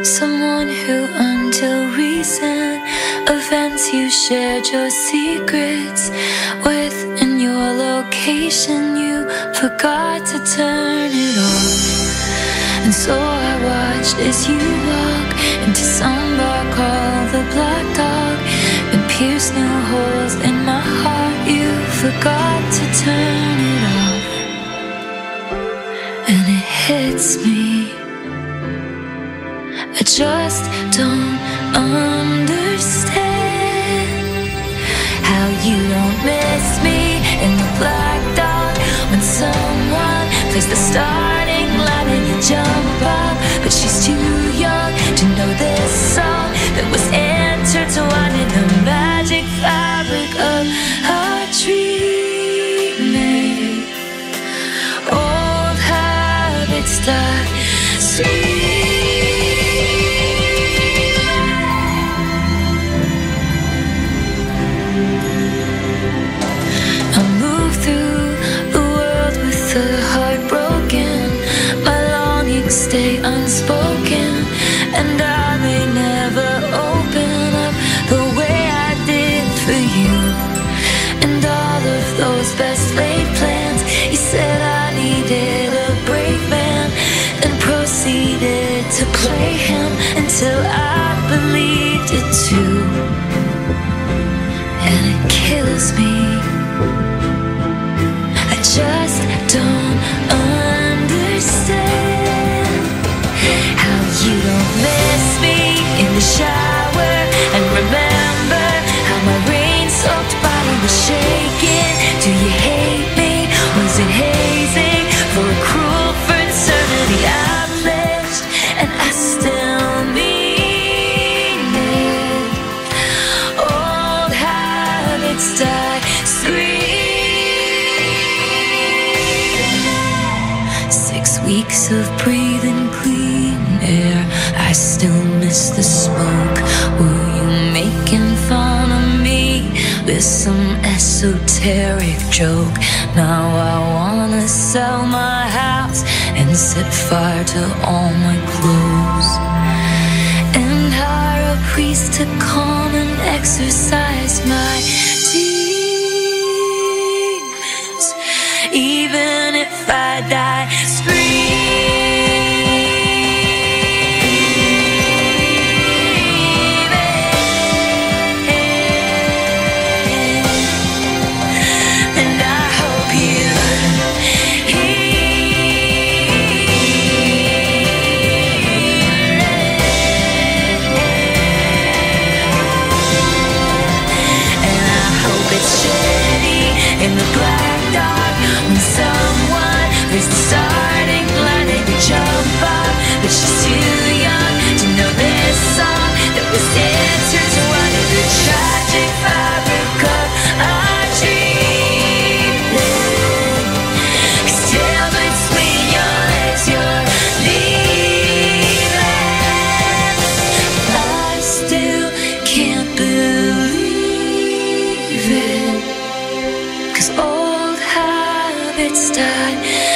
Someone who until recent events you shared your secrets with. In your location you forgot to turn it off. And so I watched as you walk into some bar called the Black Dog and pierced new holes in my heart. You forgot to turn it off. And it hits me, I just don't understand how you don't miss me in the Black Dog when someone plays the starting line and you jump up, but she's too young to know this song that was intertwined in the magic fabric of our dreaming. Old habits die sweet. Stay unspoken, and I may never open up the way I did for you. And all of those best laid plans, you said I needed a brave man, and proceeded to play him until I believed it too. And it kills me, I just don't understand how you don't miss me in the shower and remember how my rain-soaked body was shaking. Do you hate me? Was it hazing for a cruel fraternity I pledged and I still mean it? Old habits die scream. 6 weeks of breathing clean air, I still miss the smoke. Were you making fun of me with some esoteric joke? Now I wanna sell my house and set fire to all my clothes, and hire a priest to calm and exorcise my demons. Even if I die in the Black Dog when someone plays the starting line and you jump up, but she's too young to know this song that was intertwined in the tragic fabric of our dreaming. 'Cause still between your legs you're leaving. I still can't believe it, 'cause old habits die